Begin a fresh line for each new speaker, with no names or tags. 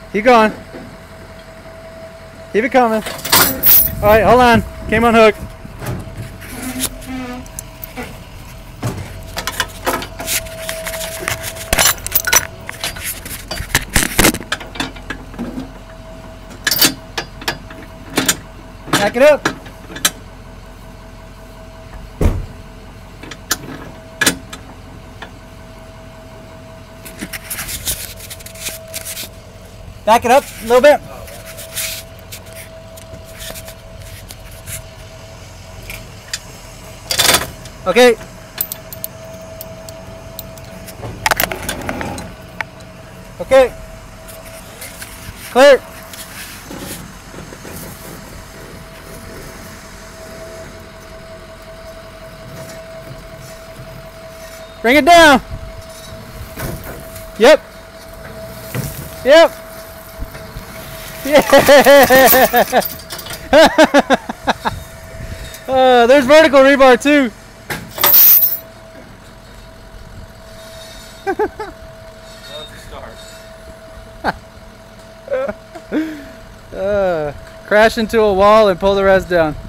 Keep going. Keep it coming. Alright, hold on. Came on hook. Back it up. Back it up a little bit. Okay. Okay. Clear. Bring it down. Yep. Yep. Yeah. There's vertical rebar too. Crash into a wall and pull the rest down.